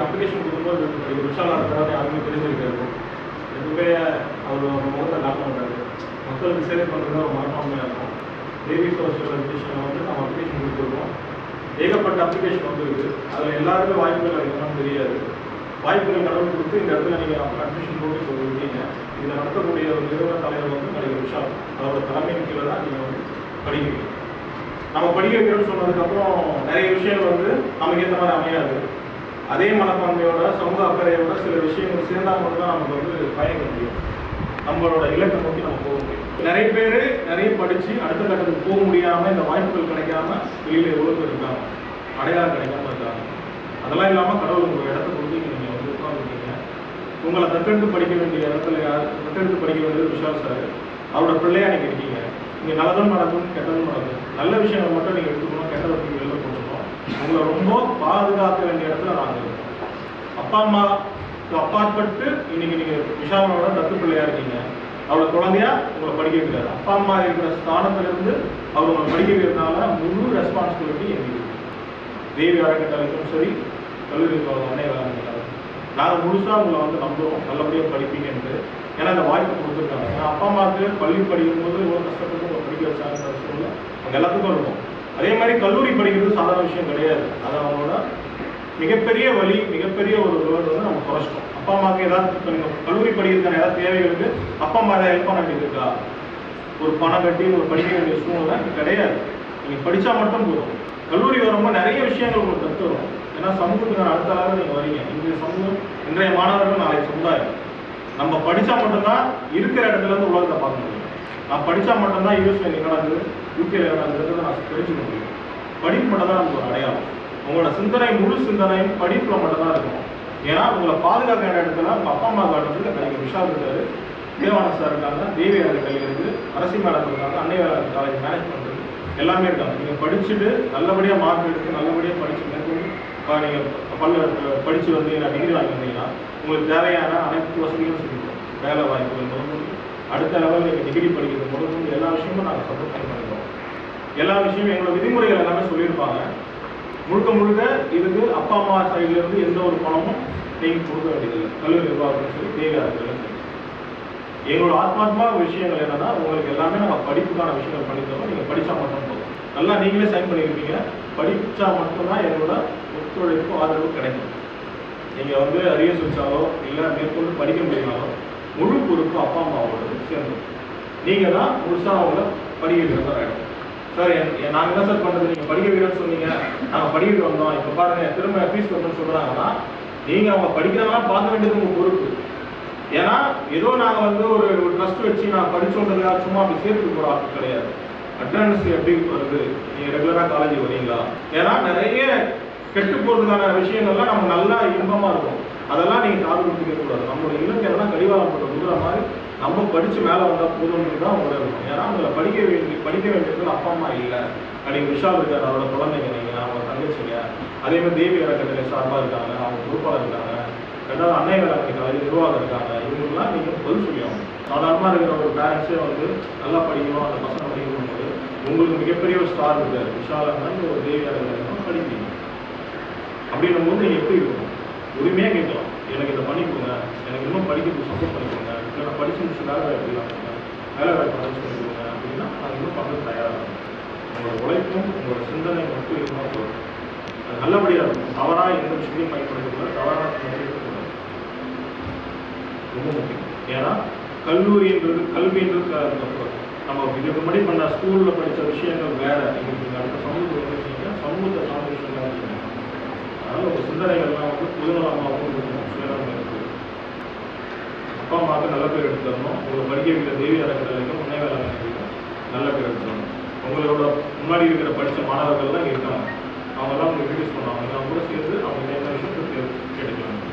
Application கொடுக்கும்போது விஷாலாக இருக்கிறாரு யாருமே தெரிஞ்சிருக்காரு. எதுவுமே அவர் முகத்தை காட்ட மாட்டாரு. மக்களுக்கு சேவை பண்ணுறது ஒரு மனப்பான்மையாக இருக்கும். தேவி சோஷியல் எஜுகேஷனில் வந்து நம்ம அப்ளிகேஷன் கொடுத்துருக்கோம். ஏகப்பட்ட அப்ளிகேஷன் வந்துருக்கு. அதில் எல்லாருமே வாய்ப்புகள் அதிகமாக தெரியாது. வாய்ப்புகள் கடவுள் கொடுத்து இந்த இடத்துல நீங்கள் அட்மிஷன் போட்டு சொல்லியிருக்கீங்க. இதை நடத்தக்கூடிய ஒரு நிறுவன தலைவர் வந்து நடிகர் விஷால். அதோட தலைமையின் கீழே தான் நீங்கள் வந்து படிக்கிறீங்க. நம்ம படிக்க வைக்கிறோம்னு சொன்னதுக்கப்புறம் நிறைய விஷயங்கள் வந்து நமக்கு ஏற்ற மாதிரி அமையாது. அதே மனப்பான்மையோட சமூக அக்கறையோட சில விஷயங்கள் சேர்ந்தால் மட்டும்தான் நமக்கு வந்து பயணிக்க முடியும். நம்மளோட இலக்கை நோக்கி நம்ம போக முடியும். நிறைய பேர் நிறைய படித்து அடுத்த கட்டத்துக்கு போக முடியாமல் இந்த வாய்ப்புகள் கிடைக்காம வெளியில் எவ்வளோ பேர் இருக்காங்க, அடையாளம் கிடைக்காம இருக்காங்க. அதெல்லாம் இல்லாமல் கடவுள் உங்கள் இடத்த கொடுத்து நீங்கள் வந்து உட்காந்துருக்கீங்க. உங்களை தத்தெடுத்து படிக்க வேண்டிய இடத்துல தத்தெடுத்து படிக்க வேண்டியது விஷால் சார். அவரோட பிள்ளையாக நீங்கள் இருக்கீங்க. இங்கே நல்லதும் நடக்கும், கெட்டதும் நடக்கும். நல்ல விஷயங்கள் மட்டும் நீங்கள் எடுத்துக்கணும், கெட்டதை பற்றி வெளில போட்டுக்கணும். உங்களை ரொம்ப பாதுகாக்க வேண்டிய இடத்துல நாங்கள் இருக்கோம். அப்பா அம்மாவுக்கு அப்பாற்பட்டு இன்னைக்கு நீங்கள் விஷாலோட தத்து பிள்ளையாக இருக்கீங்க. அவளை குழந்தையா உங்களை படிக்க வைக்கிறாரு. அப்பா அம்மா இருக்கிற ஸ்தானத்திலிருந்து அவர் உங்களை படிக்க வைக்கிறதுனால முழு ரெஸ்பான்சிபிலிட்டி எங்களுக்கு. தேவி அறக்கட்டளைக்கும் சரி, கல்லூரி அன்னை வேளாண்மைக்காக நாங்கள் முழுசாக உங்களை வந்து நம்புகிறோம், நல்லபடியாக படிப்பீங்கன்ட்டு. ஏன்னா இந்த வாய்ப்பு கொடுத்துருக்காங்க. ஏன்னா அப்பா அம்மாவுக்கு பள்ளி படிக்கும் போது இவ்வளோ கஷ்டப்பட்டு உங்களை படிக்க வச்சாங்கன்ற விஷயம் அவங்க எல்லாத்துக்கும் இருக்கும். அதே மாதிரி கல்லூரி படிக்கிறது சாதாரண விஷயம் கிடையாது. அது அவங்களோட மிகப்பெரிய வழி, மிகப்பெரிய ஒரு வேர்டு வந்து நம்ம குறைச்சிட்டோம். அப்பா அம்மாவுக்கு ஏதாவது இப்போ நீங்கள் கல்லூரி படிக்கிறதுக்கான ஏதாவது தேவைகளுக்கு அப்பா அம்மா ஏதாவது ஹெல்ப் பண்ண வேண்டியது இருக்கா? ஒரு பணம் கட்டி ஒரு படிக்க வேண்டிய சூழ்நிலை கிடையாது. நீங்கள் படித்தா மட்டும் போதும். கல்லூரி வரும்போது நிறைய விஷயங்கள் உங்களுக்கு கற்று வரும். ஏன்னா சமூகத்துக்கான அடுத்த அளவில் நீங்கள் வரீங்க. இன்றைய சமூகம், இன்றைய மாணவர்கள் நாளைக்கு சமுதாயம். நம்ம படித்தா மட்டும்தான் இருக்கிற இடத்துல இருந்து உலகத்தை பார்க்க முடியும். நான் படித்தா மட்டும்தான் யூஎஸ்ல என்ன நடக்குது, யூகேல நடக்குதுன்றதை நான் தெரிஞ்சுக்க முடியும். படிப்பு மட்டும் தான் நமக்கு ஒரு அடையாளம். உங்களோட சிந்தனை, முழு சிந்தனையும் படிப்பில் மட்டும்தான் இருக்கும். ஏன்னா உங்களை பாதுகாக்க வேண்டிய இடத்துல உங்கள் அப்பா அம்மா காட்டுறதுக்கு கலைஞர் விஷால் இருக்காரு, தேவானந்த் சார் இருக்காங்க, தேவி அறக்கட்டளை இருக்குது, அரசி மேடம் இருக்காங்க, அன்னை வேளாண் காலேஜ் மேனேஜ்மெண்ட் இருக்குது, எல்லாமே இருக்காங்க. நீங்கள் படிச்சுட்டு நல்லபடியாக மார்க் எடுத்து நல்லபடியாக படித்து மேற்கொண்டு நீங்கள் படித்து வந்து நான் டிகிரி வாங்கி வந்தீங்கன்னா உங்களுக்கு தேவையான அனைத்து வசதிகளும் செஞ்சுருக்கோம். வேலை வாய்ப்புகள் முதற்கொண்டு அடுத்த லெவலில் நீங்கள் டிகிரி படிக்கிறது முதற்கொண்டு எல்லா விஷயமும் நாங்கள் சப்போர்ட் பண்ணி பண்ணிக்கிறோம். எல்லா விஷயமும் எங்களோட விதிமுறைகள் எல்லாமே சொல்லியிருப்பாங்க. முழுக்க முழுக்க இதுக்கு அப்பா அம்மா சைட்லேருந்து எந்த ஒரு பணமும் நீங்கள் கொடுக்க வேண்டியதில்லை. கல்லூரி நிர்வாகம்னு சொல்லி தேவையானது. எங்களோட ஆத்மாத்மா விஷயங்கள் என்னன்னா உங்களுக்கு எல்லாமே நம்ம படிப்புக்கான விஷயங்கள் பண்ணித்தரோம். நீங்கள் படித்தா மட்டும் போதும். நல்லா நீங்களே சைன் பண்ணியிருப்பீங்க. படித்தா மட்டும்தான் எங்களோட ஒத்துழைப்பு ஆதரவு கிடைக்கும். நீங்கள் வந்து அரியர்ஸ் வச்சாலோ இல்லை மேற்கொண்டு படிக்க முடியினாலும் முழு பொறுப்பு அப்பா அம்மாவோட சேர்ந்து நீங்கள் தான் முழுசாக அவங்கள படிக்க வைக்கிறதா ஆகிடும். சார் நாங்கள் என்ன சார் பண்ணுறது, நீங்கள் படிக்க வைக்கிறேன்னு சொன்னீங்க, நாங்கள் படிக்க வந்தோம், இப்போ பாருங்கள் திரும்ப ஃபீஸ் கட்டணும்னு சொல்கிறாங்கன்னா நீங்கள் அவங்க படிக்கிறவங்களா பார்க்க வேண்டியது உங்கள் பொறுப்பு. ஏன்னா ஏதோ நாங்கள் வந்து ஒரு ட்ரஸ்ட் வச்சு நான் படித்தோன்றதுக்காக சும்மா அப்படி சேர்த்து போகிற ஆட்கள் கிடையாது. அட்டண்டன்ஸ் எப்படி வருது, நீங்கள் ரெகுலராக காலேஜ் வரீங்களா? ஏன்னா நிறைய கெட்டு போகிறதுக்கான விஷயங்கள்லாம் நம்ம நல்லா இன்பமாக இருக்கும். அதெல்லாம் நீங்கள் காது கொடுத்து கேட்கக்கூடாது. நம்மளோட இலக்கு எல்லாம் கடிவாளம் போட்டு கொடுக்குற மாதிரி நம்ம படித்து மேலே வந்தால் போதும்னு தான் உங்களோட இருக்கும். ஏன்னா உங்களை படிக்க வேண்டியது அப்பா அம்மா இல்லை. அப்படிங்க விஷால் இருக்கார், அவரோட குழந்தைங்க நீங்கள், அவங்க தங்கச்சிங்க. அதேமாதிரி தேவி அறக்கட்டளை சார்பாக இருக்காங்க, அவங்க பொறுப்பாளர் இருக்காங்க, ரெண்டாவது அன்னை வேளாண்மை காலேஜ் நிர்வாகம் இருக்காங்க. இவங்களுக்குலாம் நீங்கள் பதில் சொல்லி ஆகணும். சாதாரணமாக இருக்கிற ஒரு பேரண்ட்ஸே வந்து நல்லா படிக்கணும், அந்த பசங்க படிக்கணும் போது உங்களுக்கு மிகப்பெரிய ஒரு ஸ்டார் இருக்கார் விஷாலாக ஒரு தேவி அறக்கட்டளை படிக்கிறீங்க. அப்படின்னும் போது நீங்கள் எப்படி இருக்கணும்? உரிமையாக கேட்கலாம், எனக்கு இதை பண்ணிக்கோங்க, எனக்கு இன்னும் படிக்கிறதுக்கு சப்போர்ட் பண்ணிக்கோங்க, இல்லை நான் படித்து முடிச்சதாக எப்படிலாம் வேலை வாய்ப்பு அழைச்சி பண்ணிக்கோங்க அப்படின்னா நான் இன்னும் பண்ணுறது தயாராக இருக்கும். உங்களோட உழைப்பும் உங்களோட சிந்தனை மட்டும் இருந்தால் போதும். அது நல்லபடியாக இருக்கும். தவறாக எந்த விஷயத்தையும் பயன்படுத்தக்கூடாது, தவறான இருக்கக்கூடாது. ரொம்ப முக்கியம். ஏன்னா கல்லூரின்றது கல்வின்றது நம்ம இதுக்கு முன்னாடி பண்ண ஸ்கூலில் படித்த விஷயங்கள் வேறு. நீங்கள் அடுத்த சமூகத்தில் வச்சுக்கிங்க, சமூகத்தை சார்ந்த விஷயங்கள் வச்சுக்கோங்க. அதனால் உங்கள் சிந்தனைகள்லாம் வந்து புதுநலமாகவும் இருக்கணும், சுயநலமாக இருக்குது. அப்பா அம்மாவுக்கு நல்ல பேர் எடுத்துடணும். உங்களை படிக்க வைக்கிற தேவி அறக்கட்டளைக்கும் உன்னை வேளாண்மைக்கும் நல்ல பேர் எடுத்துடணும். உங்களோட முன்னாடி இருக்கிற படித்த மாணவர்கள்லாம் இருக்காங்க, அவங்கெல்லாம் உங்களுக்கு இன்ட்ரடியூஸ் பண்ணுவாங்க. அவங்க கூட சேர்ந்து அவங்க என்ன விஷயத்தை கேட்டுக்கலாம்.